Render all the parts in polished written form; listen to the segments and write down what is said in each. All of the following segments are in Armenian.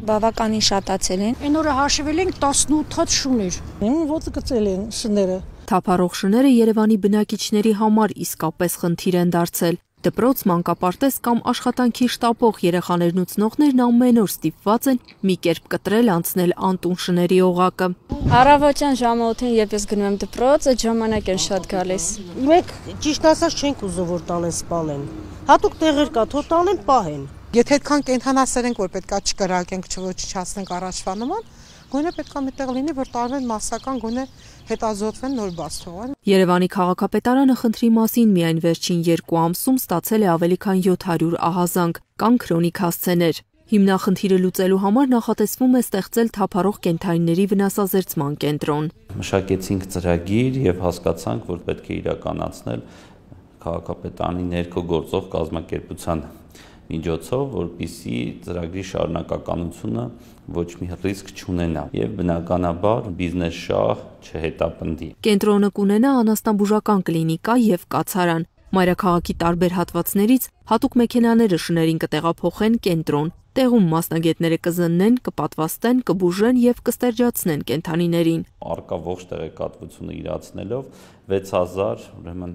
բավականին շատացել են։ Այն օրը հաշվել ենք 18 հատ շուներ։ Ոց գծել են շները։ Թափառող շները Երևանի բնակիչների համար իսկապես խնդիր են դարձել։ Դպրոց, մանկապարտեզ կամ աշխատանքի շտապող երեխաներն ու ծնողներն ամեն օր ստիպված են մի կերպ կտրել անցնել անտուն շների օղակը։ Առավոտյան ժամը 8-ին երբ ես գնում եմ դպրոց, այդ ժամանակ են շատ գալիս։ Մենք ճիշտ ասած չենք ուզում որ տանեն սպանեն։ Հատուկ տեղեր կա, թող տանեն, պահեն։ Եթե այդքան կենթանասեր ենք, որ պետքա չկրակենք, չոչնչացնենք առաջվա նման, գոնե պետքա միտեղ լինի, որ տարվեն մասսական գոնե հետազոտվեն նոր բաց թողան։ Երևանի քաղաքապետարանը խնդրի մասին միայն վերջին 2 ամսում ստացել է ավելի քան 700 ահազանգ, կան քրոնիկ հասցեներ։ Հիմնախնդիրը լուծելու համար նախատեսվում է ստեղծել թափառող կենդանիների վնասազերծման կենտրոն։ Մշակեցինք ծրագիր եւ հասկացանք, որ պետք է իրականացնել քաղաքապետարանի ներքո գործող կազմակերպության միջոցով, որպեսզի ծրագրի շարունակականությունը ոչ մի ռիսկ չունենա եւ բնականաբար բիզնես շահ չհետապնդի։ Կենտրոնը կունենա անասնաբուժական կլինիկա եւ կացարան։ Մայրաքաղաքի տարբեր հատվածներից հատուկ մեքենաները շներին կտեղափոխեն կենտրոն։ Տեղում մասնագետները կզննեն, կպատվաստեն, կբուժեն եւ կստերջացնեն կենդանիներին։ Արկա ողջ տեղեկատվությունը իրացնելով 6000 ուրեմն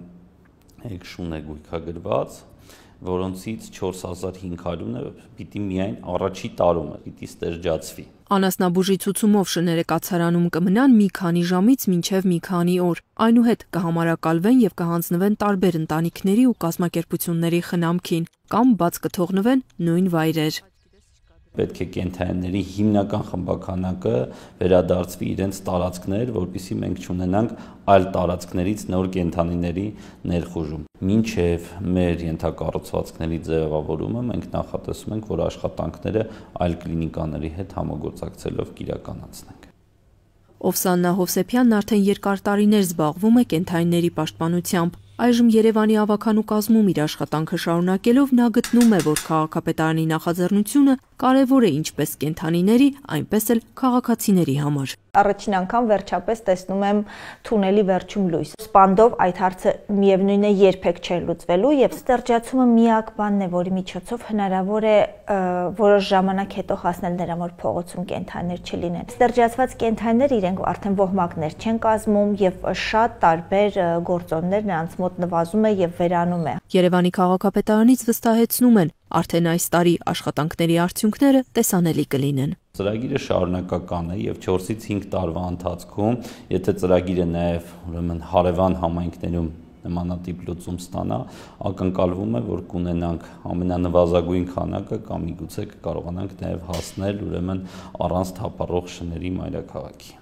շուն է գույքագրված, որոնցից 4500-ը պիտի միայն առաջի տարում պիտի ստերջացվի։ Անասնաբուժի ցուցումով շները կացարանում կմնան մի քանի ժամից մինչև մի քանի օր։ Այնուհետ կհամարակալվեն եւ կհանձնվեն տարբեր ընտանիքների ու կազմակերպությունների խնամքին կամ բաց կթողնվեն նույն վայրեր։ Պետք է կենդանիների հիմնական խմբականակը վերադարձվի իրենց տարածքներ, որպեսզի մենք չունենանք այլ տարածքներից նոր կենդանիների ներխուժում։ Մինչև մեր ենթակառուցվածքների ձևավորումը մենք նախատեսում ենք, որ աշխատանքները այլ կլինիկաների հետ համագործակցելով կիրականացնենք։ Օվսաննա Հովսեփյանն արդեն երկար տարիներ զբաղվում է կենդանիների պաշտպանությամբ։ Այժմ Երևանի ավականու կազմում իր աշխատանքը շարունակելով նա գտնում է, որ քաղաքապետարանի նախաձեռնությունը կարևոր է ինչպես կենդանիների, այնպես էլ քաղաքացիների համար։ Առաջին անգամ վերջապես տեսնում եմ թունելի վերջում լույս։ Սպանդով այդ հարցը միևնույն է երբեք չէր լուծվելու եւ ստերջացումը միակ բանն է, որի միջոցով հնարավոր է որոշ ժամանակ հետո հասնել նրան, որ փողոցում կենդանիներ չլինեն։ Ստերջացված կենդանիները իրենք արդեն ոհմակներ չեն կազմում եւ շատ տարբեր գործոններ նրանց մոտ նվազում է եւ վերանում է։ Երևանի քաղաքապետարանից վստահեցնում են, արդեն այս տարի աշխատանքների արդյունքները տեսանելի կլինեն։ Ծրագիրը շարունակական է եւ 4-ից 5 տարվա ընթացքում, եթե ծրագիրը նաեւ ուրեմն հարևան համայնքներում նմանատիպ լուծում ստանա, ակնկալվում է, որ կունենանք ամենանվազագույն քանակը կամ միգուցե կարողանանք նաեւ հասնել ուրեմն առանց թափառող շների մայրաքաղաքի։